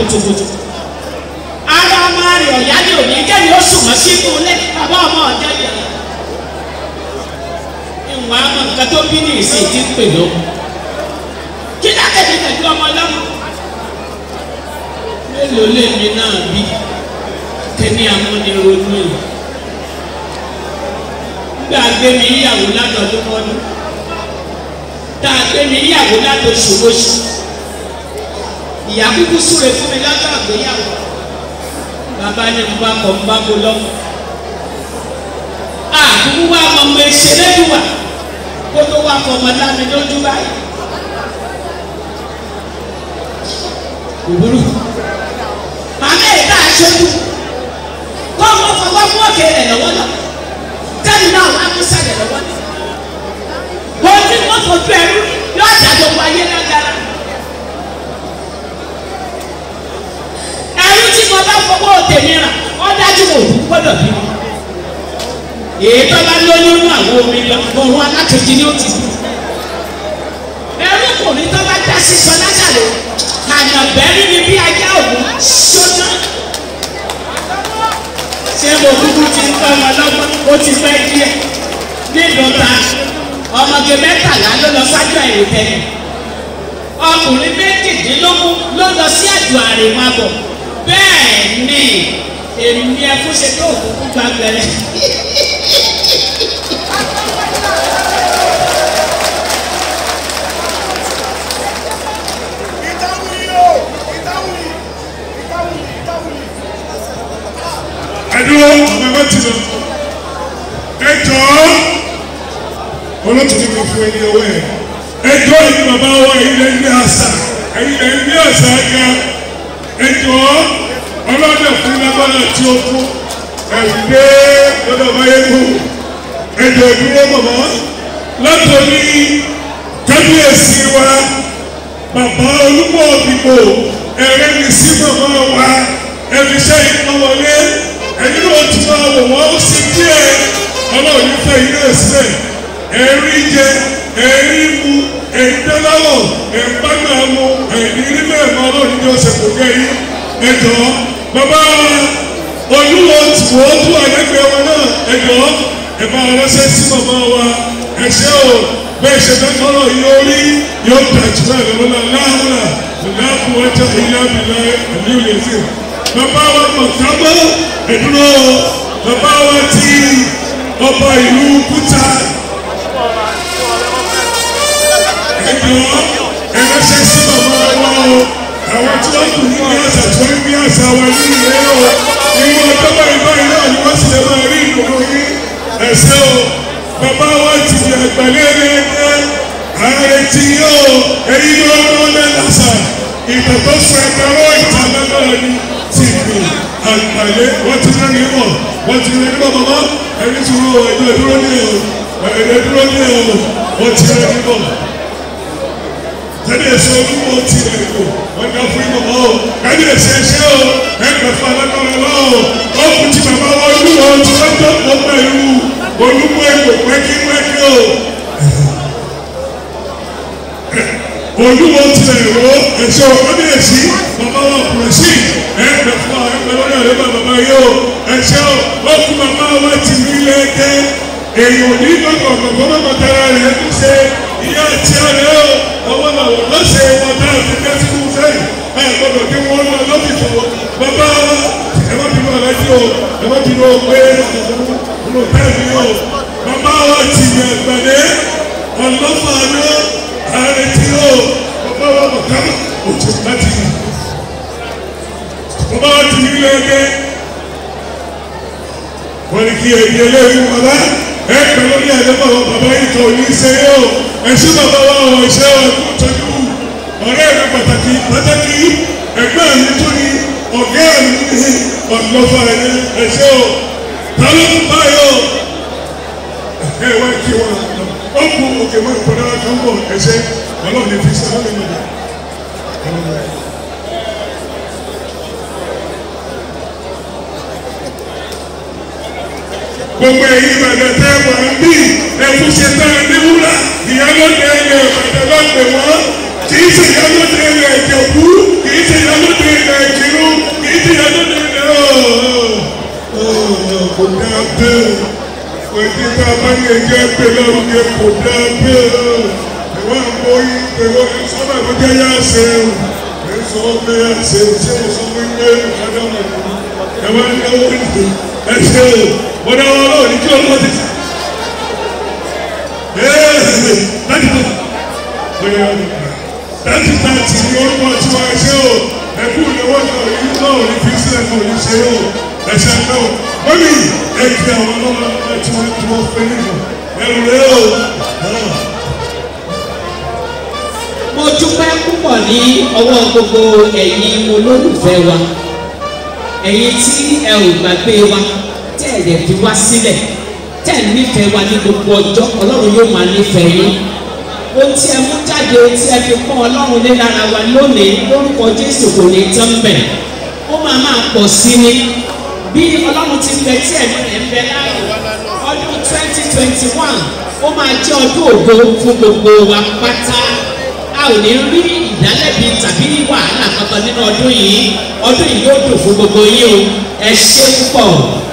kùtùkùtù ara ọmọ rẹ̀ ọ̀yá ní òní kẹ́ni ó sùn wọ́n sínú ilé bàbá ọmọ ọ̀jọ́ yẹn ìwọ̀n àmọ́ nǹkan tó bí ní ìsìn tí ń pè ló kí lákèjì pẹ̀lú ọmọ ọlọ́mọ mélòó lèmi náà bí kẹ́ni amúnironú yìí gbà gbé mi yíyàwó látọ̀dún mọ́dún tá a gbé mi yíyàwó látọ̀ṣùwọ́ṣù ìyá kúkú súre fún mi lọ́jọ́ àgbéyàwó bàbá ní mo bá kọ̀ ń bá mo lọ́wọ́ àkúkú wá mọ ọmọ ẹsẹ̀ lẹ́yìn wà kó tó wá fọ ọmọ lámi lójú báyìí òwúrò màmá ẹ̀ka aṣojú kó ọmọ fọwọ́ fún òkè rẹ̀ lọ́wọ́ lọ kẹ́ni náà wá kó sàlẹ̀ lọ́wọ́ lọ wọ́n tí wọ́n fojú ẹrú yóò dájọ́ wáyé lágara. Tí mo bá fọwọ́ tèmi rà ọ́ dájú mo gbọ́dọ̀ bí mi. Èyí tó bá lóyún nínú àwọn omi lọ ọ̀run alákejì ni ó ti bí. Ẹrúkùnrin tó bá dá sísọ lásàlẹ̀ àyànbẹ́rí ni bí ajá òun ṣọ́nà. Ṣé mo kúkú ti ń tọ́ ọmọ lọ́gbọ́n ó ti fẹ́ díẹ̀? Nídọ̀ta ọmọge 13 ló lọ sájú àìrètẹ́lẹ̀. Ọkùnrin 18 ló lọ sí àjò àrèmábọ̀. Bẹ́ẹ̀ ni èmi ẹ fún ṣe tó òkú gba gbẹrẹ. Ẹ̀dúró ọ̀nà ẹ̀wọ́n ti lọ. Ẹ jọ̀ọ́ olótùú mi fún ẹni ọwọ́ ẹ̀. Ẹ jọ̀ọ́ ìlú bàbá wa ilẹ̀ ní àṣà ẹ̀yìn ní àṣà ga. Ẹ jọ̀ọ́ ọlọ́dẹ fún lágbára tí ó kú ẹ̀dùdé lọ́dọ̀ báyẹ̀kú ẹ̀dùn ìdúró bàbá látòní kábíyèsí wa bàbá olúmọ̀ òdìbò ẹ̀rẹ́ mi sí bàbá wa ẹ̀fíṣẹ́ ìpawọlé ẹ̀yìn náà tún máa wò wọ́n ó sì díẹ̀ ọlọ́run nífẹ̀ yìí náà sílẹ̀ ẹ̀rí jẹ ẹ̀rí mu ẹ̀ńdẹ́láwọ̀ ẹ̀ńbágbàmù ẹ̀ńdírí bẹ́ẹ̀ mọ́ ọlọ́run ní ọ̀sẹ̀ kò gẹ́ yìí ẹjọ́ bàbá olúwo tìwọ́ tó àgbẹ̀gbẹ̀ wọn náà ẹjọ́ ẹ̀bá ọlọ́sẹ̀ sí bàbá wa ẹ̀ṣẹ́ o bẹ́ẹ̀ ṣe fẹ́ kọ́rọ̀ yóò rí yóò tàjú náà lọ́wọ́ láàárọ̀ láàbù ọjọ́ ìyá mi lọ ẹ̀mí ò lè sí. bàbá wa mọ̀kámọ́ ẹ̀dúró bàbá wa ti ọba ìlú kúta ẹjọ́ ẹ̀rẹ́ṣẹ́ sí bàbá wa o àwọn tí wọ́n kù ní àṣà tí wọ́n ní àṣà wa ní ilé o ìwọ ọjọ́ báyìí náà ni wọ́n sì lè máa rí ìdùnnú yín ẹ̀ṣẹ́ o bàbá wa ti di àgbàlẹ́rẹ́ ààrẹ tí yóò èyí ló ń lọ lẹ́sà ìtàtọ́ sọ ẹgbẹ̀rún ìta lágbára ní ti gbìn àgbàlẹ́ wọ́n ti rẹ́ ní mọ̀ wọ́n ti rẹ́ ní mọ̀ bàbá ẹni tí wọ́n ẹ̀dọ́ ìdúró ní ẹ̀ wọ́n ti rẹ́ ní mọ̀ kábíyèsí olúwo ti rẹ̀ kò wọ́n dá fún ìmọ̀ o kábíyèsí ẹ̀ṣẹ́ o ẹ̀gbẹ̀fà alágbára lọ́wọ́ ó kù ti bàbá wọn olúwo ti lọ́jọ́ pọ̀ pẹ̀lú olúwo èkó pẹ́kípẹ́kí o olúwo ti rẹ̀ wọ́ ẹ̀ṣẹ́ o kábíyèsí bàbá wọn kùrẹ̀ sí ẹ̀gbẹ̀fà ẹ̀gbẹ̀fà bàbá yìí o ẹ̀ṣẹ́ o ó kù bàbá wọn ti rí lẹ́gẹ́ èèyàn ní gbọ̀ngàn ìyá àti àrẹ o ọwọ́ làwọn lọ́sẹ̀ wọn dá àfikẹ́ sínú sẹ́yìn ẹ gbọ́dọ̀ kí wọ́n lọ lọ́fíìsì wọn bàbá ẹ má bínú alájí o ẹ má bínú pé ọmọ táìmì o bàbá wa ti yẹ gbàdé ọlọ́fà ló ààrẹ tí o bàbá wa mọ̀kámà òtún láti yìí bàbá wa ti nílé ẹgbẹ́ wọ́n ní kí ẹ̀yẹ lẹ́yìn bàbá ẹ pẹ̀lú ní àdébọ̀ bàbá yìí kan ò ní í ṣe é o ẹ̀ṣin bàbá wa ọ̀ ṣe ọ̀ tọ́jú ọ̀rẹ́ mi pàtàkì ẹgbẹ́ mi tó ní ọ̀gá mi ní ọ̀dọ́fà ẹ̀ṣẹ́ o tàbí báyọ̀ ẹ̀ wá kí wọn ó kú òkè mọ́ ìpọ́nà kan bọ̀ ẹ̀ṣẹ́ ọlọ́run ní fi ṣe ọlọ́run ní ìlú. gbogbo ẹ̀yin ìbàdàn tẹ́ wà ń bí ẹ̀fúnṣe tá a ní wúrà ìyálóde ilẹ̀ ìbàdàn lọ́pẹ̀ wọ́n kì í ṣe ìyálóde ilẹ̀ ìjẹ̀bú kì í ṣe ìyálóde ilẹ̀ ìjẹ̀bú. dáa bẹ́ẹ̀ òjì tá a bá lè jẹ́ pé lárugẹ kò dáa bẹ́ẹ̀ ìwà àpò ìpèrò ìsọ́nà tó jẹ́ yá ṣe o èso pé yá ṣe o ṣé o sọ fún pé ọ̀dọ́ mọ̀ ẹ wá ní owó ní ẹ ṣe o wọ́n dá wọn lọ́wọ́ ní kí ọlọ́wọ́ ti sè láti tó bóyá láti tààtì ní orúkọ tí wọ́n ṣe o ẹkú ìnáwó náà yìí náà ní fi sílẹ̀ kò ní ṣe o ẹ̀ṣẹ̀ náà mọ́mí ẹ̀kí àwọn ọlọ́mọ tí wọ́n fẹ́ nínú ẹ̀rù rẹ̀ o. mo dúpẹ́ púpọ̀ ní ọwọ́ gbogbo ẹ̀yin olólùfẹ́ wa ẹ̀yin tí ẹ ò gbàgbé wa tẹ́ ẹ̀ dẹ̀ fi wá sílẹ̀ tẹ́ ẹ̀ nífẹ̀ẹ́ wa ní gbogbo ọjọ́ ọlọ́run yóò máa nífẹ̀ẹ́ yín ohun tí ẹ mú jáde tí ẹ fi pọ́n ọlọ́run lé lára wa lónìí lórúkọ Jésù kò ní tán bẹ̀ ó máa pọ̀ sí ni bí ọlọ́run ti fẹ́ tí ẹ̀mí rẹ̀ ń bẹ láàyè ọdún 2021 ó máa jẹ́ ọdún ògo fún gbogbo wa pátá a ò ní rí ìdálẹ́bi tàbí wàhálà kankan nínú ọdún yìí yóò dùn fún gbogbo yín o ẹ ṣé púpọ̀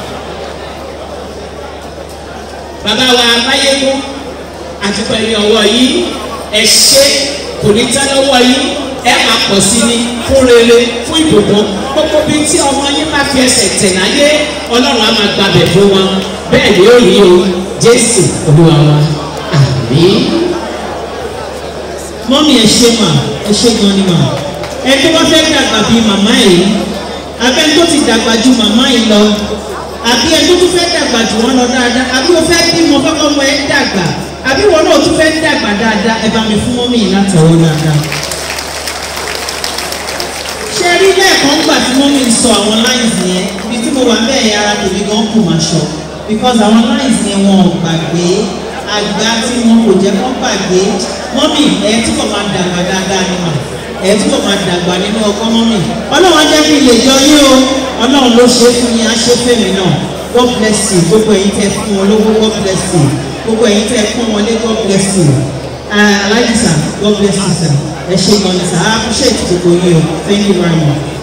bàbá wa Máyégún àtúpọ̀ ẹ̀yìn ọwọ́ yìí ẹ ṣé kò ní tẹ́ lọ́wọ́ yìí ẹ máa pọ̀ sí ni fún rere fún ìbùkún gbogbo bíi tí ọmọ yín máa fi ẹsẹ̀ tẹ̀ láyé ọlọ́run á máa gbàbẹ̀ fún wọn bẹ́ẹ̀ ni ó rí o Jésù Olúwa wa àmín. mọ́mí ẹ ṣé mà ẹ ṣé gan ni mà ẹ tó bá fẹ́ dàgbà bíi màmá yìí abẹ́ tó ti dàgbà ju màmá yìí lọ àbí ẹ tó tún fẹ́ dàgbà jù wọ́n lọ dáadáa àbí o fẹ́ bímọ fọ́kọ́ ọmọ ẹ dàgbà àbí wọn náà tún fẹ́ dàgbà dáadáa ẹ bá mi fún mọ́mí yìí látọwọ́ dáadáa. ṣe rí lẹ́ẹ̀kan gbà tí mọ́mí ń sọ àwọn lines yẹn ibi tí mo wà bẹ́ẹ̀ yára tèmi gan kù máa ṣọ because àwọn lines yẹn wọn ò gbàgbé àgbà tí wọn kò jẹ́ kó gbàgbé mọ́mí ẹ túbọ̀ máa dàgbà dáadáa ni mà ẹ túbọ̀ máa dàgbà nínú ọkọ mọ́mí ọlọ́run á jẹ́ kí n lè jọ yín o ọlọ́run ló ṣe fún yín á ṣe fèmí náà God bless you gbogbo ẹ̀yin tẹ́ fún wọn lówó God bless you gbogbo ẹ̀yin tẹ́ fún wọn lé God bless you Alhaji sir God bless you sir ẹ ṣé gan ni sir I appreciate gbogbo yín o thank you very much.